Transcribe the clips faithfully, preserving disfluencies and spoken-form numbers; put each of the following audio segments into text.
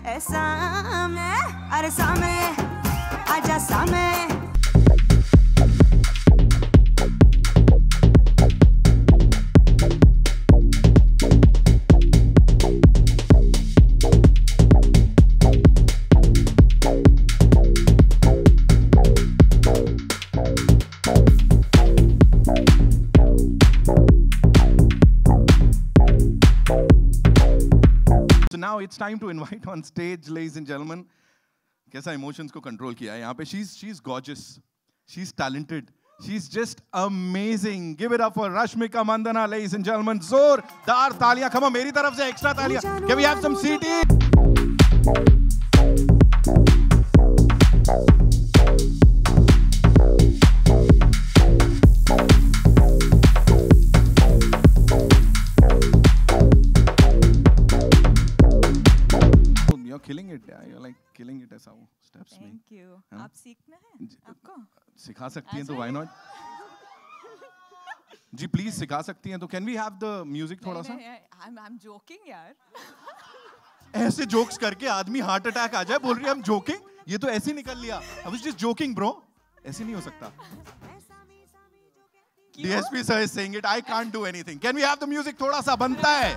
ए सामे अरे सामे आजा सामे Now it's time to invite on stage, ladies and gentlemen. कैसा emotions को control किया है यहाँ पे? She's she's gorgeous, she's talented, she's just amazing. Give it up for Rashmika Mandana, ladies and gentlemen. जोरदार तालियां. Come on, मेरी तरफ से extra तालियां. Can we have some C T? Killing it, yeah. You're like killing it as how steps me. Thank you. आप सीखना है आपको? सिखा सकती हैं तो why not? जी please सिखा सकती हैं तो can we have the music थोड़ा सा? I'm I'm joking यार. ऐसे jokes करके आदमी heart attack आ जाए बोल रही है I'm joking? ये तो ऐसे निकल लिया. I was just joking bro. ऐसे नहीं हो सकता. D S P sir is saying it. I can't do anything. Can we have the music थोड़ा सा बनता है?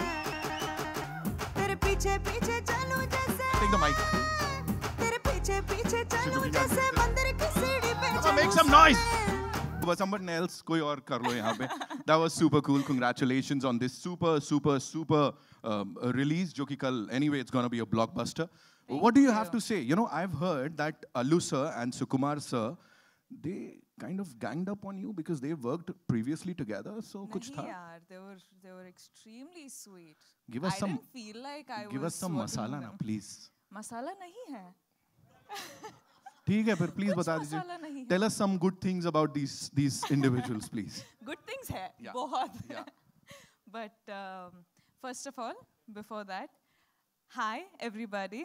तेरे पीछे पीछे चलूं जैसे. Take the mic. तेरे पीछे पीछे चलूं जैसे मंदिर की सीढ़ी पे. Come on, make some noise. Was someone else कोई और कर लो यहाँ पे. That was super cool. Congratulations on this super super super um, release जो कि कल anyway it's gonna be a blockbuster. Thank what do you, you have to say? You know, I've heard that Allu sir and Sukumar sir, they kind of ganged up on you because they worked previously together. So कुछ था? नहीं यार, they were they were extremely sweet. Give us I some. didn't feel like I give was us some masala ना, please. मसाला नहीं है. ठीक है फिर please बता दीजिए. Tell us some good things about these these individuals, please. Good things है, yeah. बहुत. Yeah. But um, first of all, before that, hi everybody.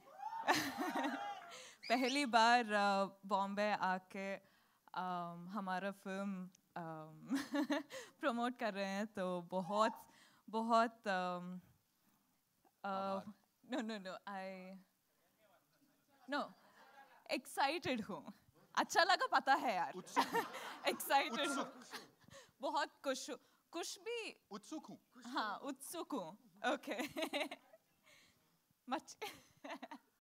पहली बार बॉम्बे आके um, हमारा फिल्म प्रमोट कर रहे हैं तो बहुत बहुत um, uh, no no no I no excited हूँ. अच्छा लगा पता है यार. excited हूँ. बहुत खुश हूँ. खुश भी उत्सुक हूँ. हाँ उत्सुक हूँ. Okay. much